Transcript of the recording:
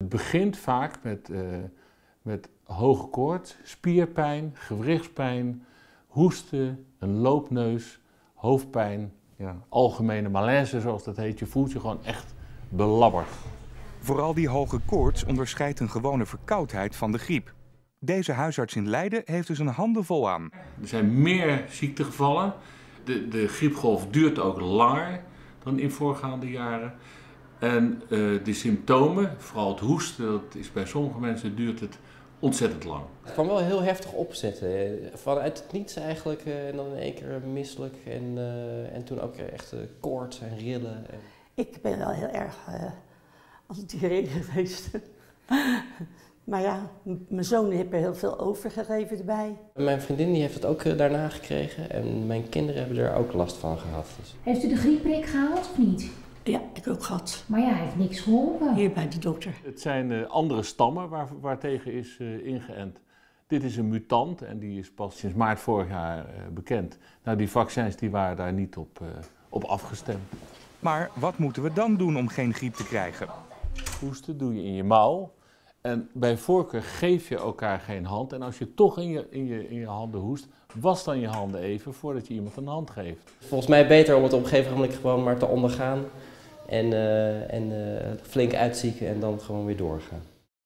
begint vaak met hoge koorts, spierpijn, gewrichtspijn, hoesten, een loopneus, hoofdpijn, ja, algemene malaise zoals dat heet. Je voelt je gewoon echt belabberd. Vooral die hoge koorts onderscheidt een gewone verkoudheid van de griep. Deze huisarts in Leiden heeft dus een handenvol aan. Er zijn meer ziektegevallen. De griepgolf duurt ook langer dan in voorgaande jaren. En de symptomen, vooral het hoesten, dat is bij sommige mensen duurt het ontzettend lang. Het kwam wel heel heftig opzetten. Vanuit het niets eigenlijk en dan in één keer misselijk en toen ook echt koorts en rillen. Ik ben wel heel erg als het hierin geweest. Maar ja, mijn zoon heeft er heel veel overgegeven erbij. Mijn vriendin die heeft het ook daarna gekregen en mijn kinderen hebben er ook last van gehad. Dus. Heeft u de griepprik gehaald of niet? Ja, ik heb ook gehad. Maar ja, hij heeft niks geholpen. Hier bij de dokter. Het zijn andere stammen waartegen is ingeënt. Dit is een mutant en die is pas sinds maart vorig jaar bekend. Nou, die vaccins die waren daar niet op afgestemd. Maar wat moeten we dan doen om geen griep te krijgen? Hoesten doe je in je mouw. En bij voorkeur geef je elkaar geen hand. En als je toch in je handen hoest, was dan je handen even voordat je iemand een hand geeft. Volgens mij beter om het op een gegeven moment gewoon maar te ondergaan en flink uitzieken en dan gewoon weer doorgaan.